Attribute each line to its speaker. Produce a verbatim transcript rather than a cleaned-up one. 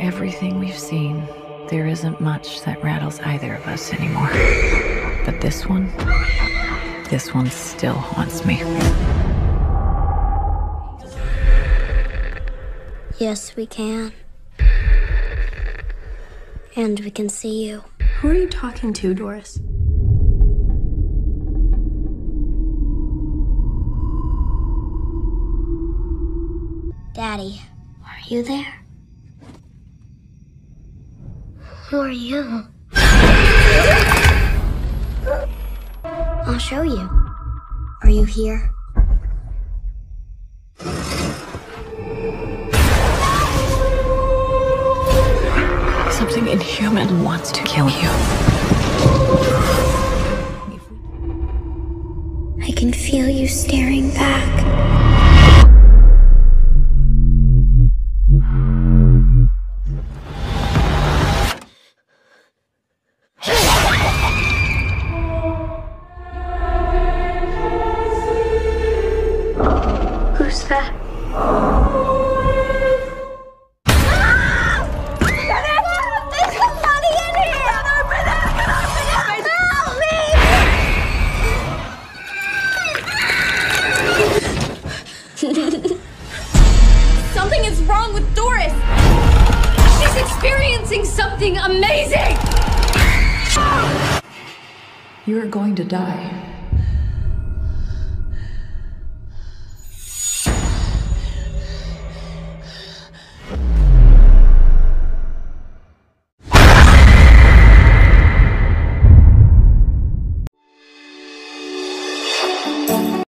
Speaker 1: everything we've seen, there isn't much that rattles either of us anymore. But this one, this one still haunts me.
Speaker 2: Yes, we can. And we can see you.
Speaker 3: Who are you talking to, Doris?
Speaker 2: Daddy, are you there? Who are you? I'll show you. Are you here?
Speaker 1: Something inhuman wants to kill you.
Speaker 2: I can feel you staring back. Who's that?
Speaker 4: Something is wrong with Doris! She's experiencing something amazing!
Speaker 1: You're going to die.